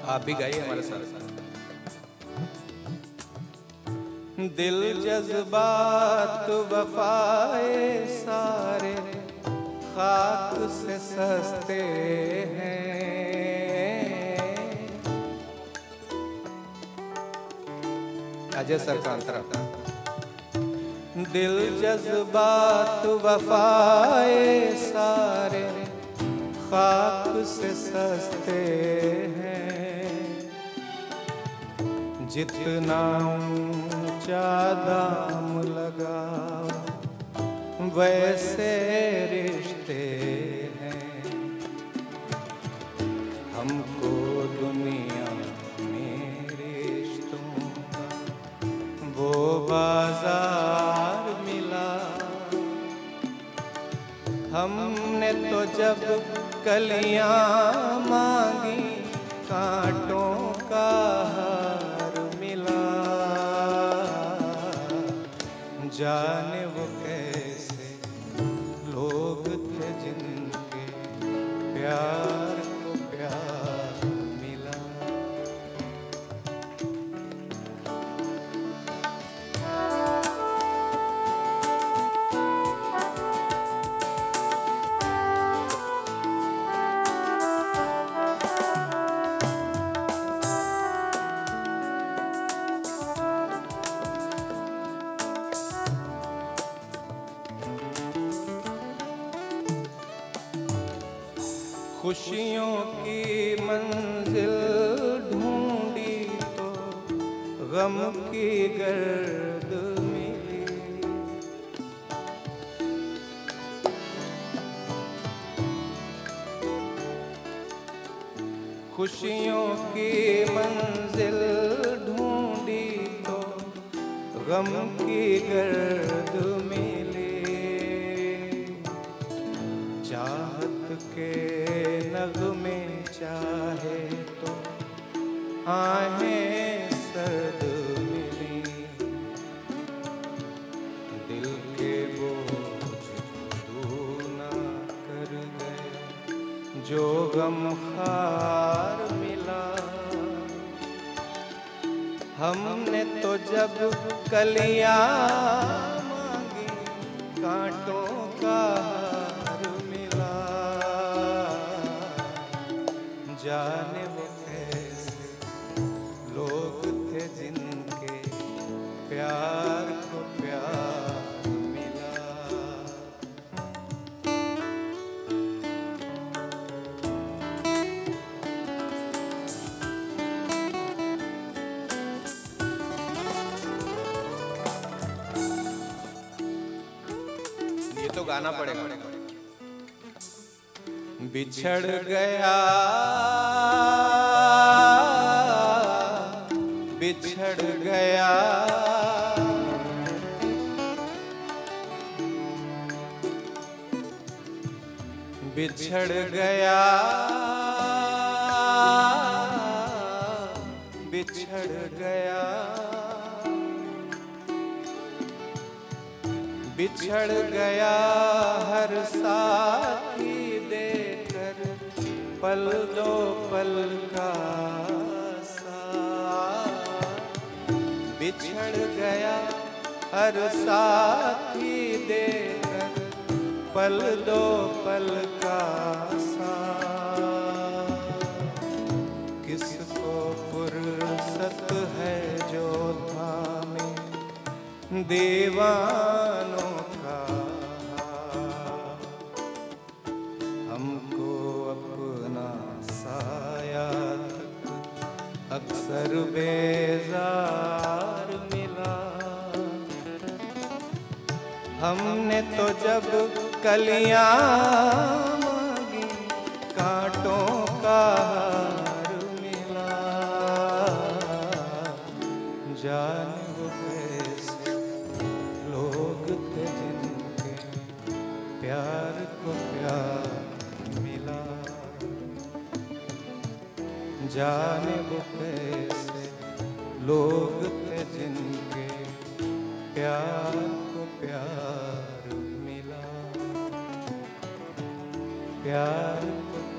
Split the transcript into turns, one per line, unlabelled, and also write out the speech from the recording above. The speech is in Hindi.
आप भी गाइए हमारे साथ। दिल जज्बात वफाए सारे खाक से सस्ते हैं। अजय सर का अंतरा। दिल जज्बात वफाए सारे खाक से सस्ते हैं। जितना ऊंचा दाम लगाओ वैसे रिश्ते हैं। हमको दुनिया में रिश्तों का वो बाजार मिला। हमने तो जब कलियां मांगी कांटों का हार मिला। जाने वो कैसे लोग थे जिनके प्यार को प्यार मिला। खुशियों की मंजिल ढूंढी तो गम की गर्द मिली। खुशियों की मंजिल ढूंढी तो गम की गर्द मिली। चाहत के नगमे चाहे तो आहें सर्द मिली। दिल के बोझ दूना कर गए जो गम खार मिला। हमने तो जब कलियां मांगी कांटों का जाने वो कैसे लोग थे जिनके प्यार को प्यार मिला। ये तो गाना पड़ेगा। बिछड़ गया बिछड़ गया बिछड़ गया बिछड़ गया बिछड़ गया हर साथी देकर पल दो पल का साथ। बिछड़ गया हर साथी देकर पल दो पल का साथ। किसको फुर्सत है जो थामे दीवानों का। हमको अपना साया अक्सर बेजार मिला। हमने तो जब कलियां मांगी कांटों का हार मिला। जाने वो कैसे लोग थे जिनके प्यार को प्यार मिला। जाने वो कैसे लोग थे जिनके प्यार को प्यार मिला। प्यार को